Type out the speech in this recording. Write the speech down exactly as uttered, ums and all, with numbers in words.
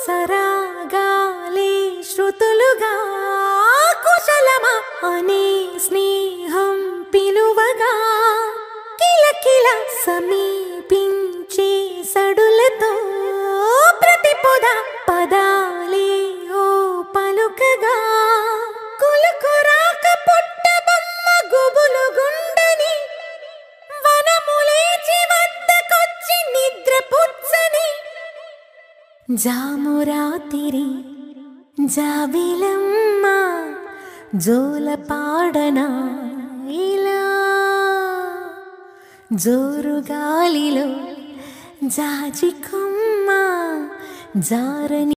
సరాగాలే శృతులుగా కుశలమా అనే స్నేహం పిలువగా కిలకిల సమీపించే సడులతో ప్రతి పొద పదాలే ఓ పలుకగా కులుకురాక పుట్టబొమ్మ గుబులు గుండని వనములేచి వద్దకొచ్చి నిద్ర పుచ్చని జామురాతిరి జాబిలమ్మ జోల పాడనా ఇలా జోరు గాలిలో జాజి కొమ్మ జారని